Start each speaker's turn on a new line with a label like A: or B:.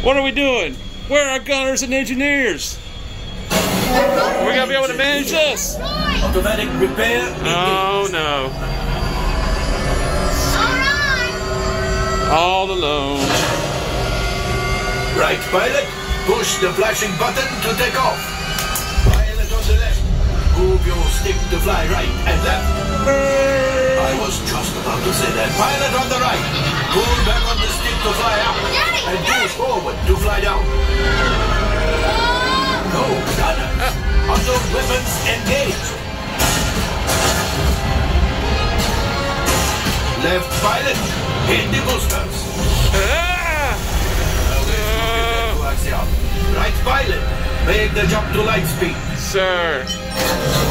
A: What are we doing? Where are our gunners and engineers? We're gonna be able to manage this.
B: Automatic repair.
A: Oh no. All alone.
B: Right, pilot. Push the flashing button to take off. Pilot on the left. Move your stick to fly right and left. I was just about to say that. Pilot on the right. Pull back on the stick to fly up. And push forward to fly down. No, gunners. Auto weapons engaged. Left pilot. Hit the boosters. Right pilot. Make the jump to light speed.
A: Sir.